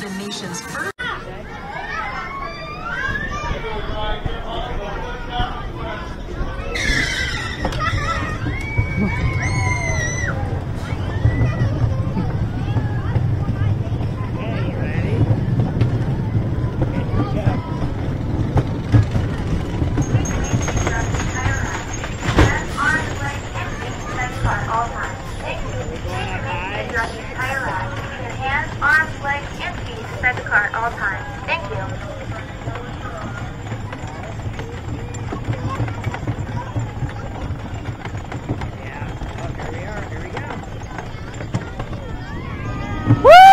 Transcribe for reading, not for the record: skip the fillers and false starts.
the nation's first. Arms, legs, and feet inside the car at all times. Thank you. Yeah. Oh, here we are. Here we go. Woo!